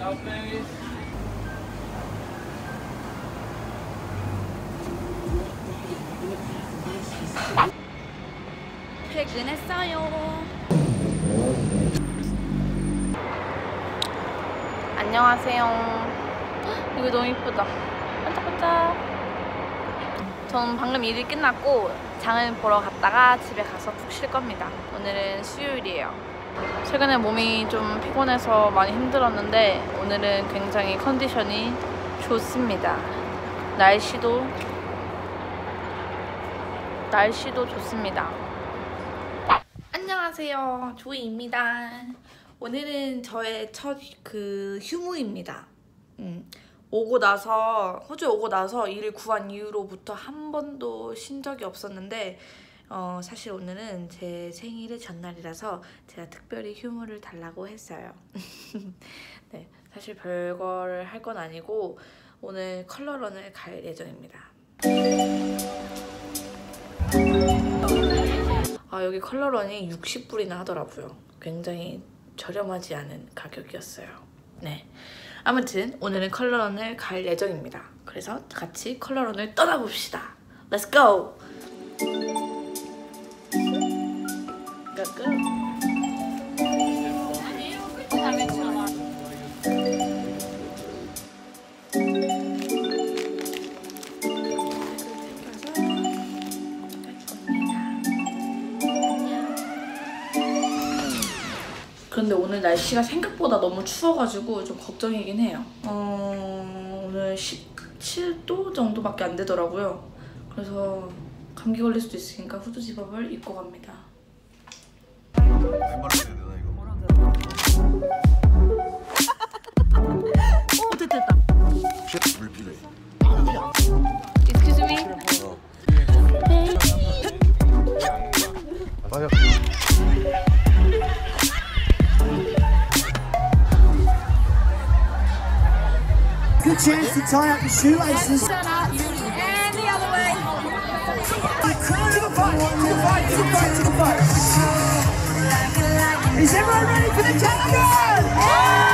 퇴근했어요. 안녕하세요. 이거 너무 이쁘다. 반짝반짝. 전 방금 일이 끝났고 장을 보러 갔다가 집에 가서 푹 쉴 겁니다. 오늘은 수요일이에요. 최근에 몸이 좀 피곤해서 많이 힘들었는데 오늘은 굉장히 컨디션이 좋습니다. 날씨도 좋습니다. 안녕하세요, 조이입니다. 오늘은 저의 첫 휴무입니다. 호주에 오고 나서 일을 구한 이후로부터 한 번도 쉰 적이 없었는데 사실 오늘은 제 생일의 전날이라서 제가 특별히 휴무를 달라고 했어요. 네, 사실 별걸 할 건 아니고 오늘 컬러런을 갈 예정입니다. 여기 컬러런이 60불이나 하더라고요. 굉장히 저렴하지 않은 가격이었어요. 네, 아무튼 오늘은 컬러런을 갈 예정입니다. 그래서 같이 컬러런을 떠나봅시다. Let's go! 그런데 오늘 날씨가 생각보다 너무 추워가지고 좀 걱정이긴 해요. 오늘 17도 정도밖에 안 되더라고요. 그래서 감기 걸릴 수도 있으니까 후드 집업을 입고 갑니다. 왼발로 해야 되나 이거? 됐다. 물 필요해. Excuse me? 맞아. Good chance to tie up your shoelaces. And the other way. To the fight, to the fight, to the fight, to the fight. Is everyone ready for the challenge?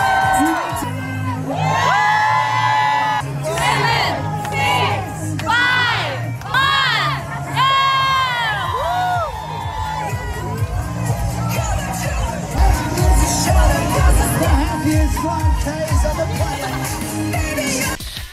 The happiest 5Ks on the planet.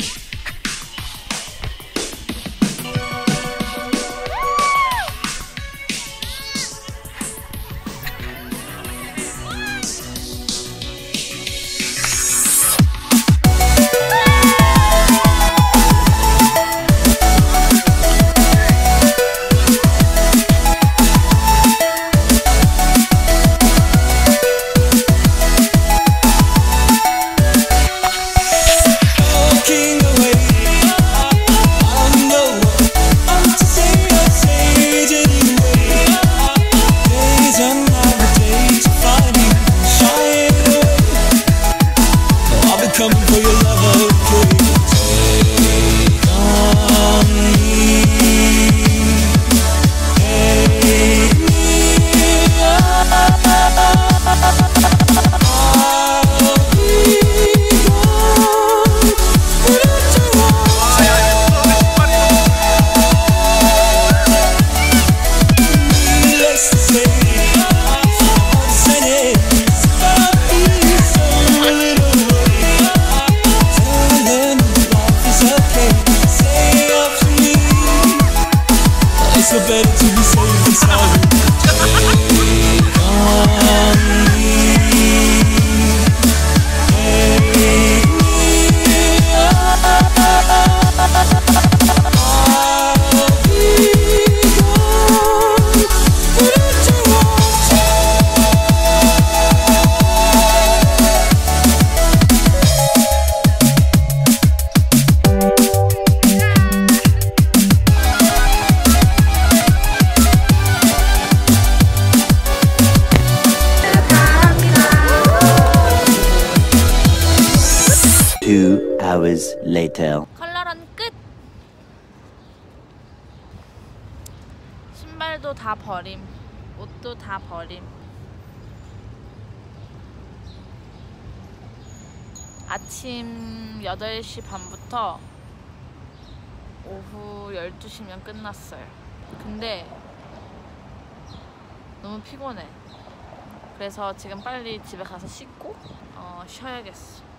hours later. 컬러런 끝! 신발도 다 버림, 옷도 다 버림. 아침 8시 반부터 오후 12시면 끝났어요. 근데 너무 피곤해. 그래서 지금 빨리 집에 가서 씻고 쉬어야겠어.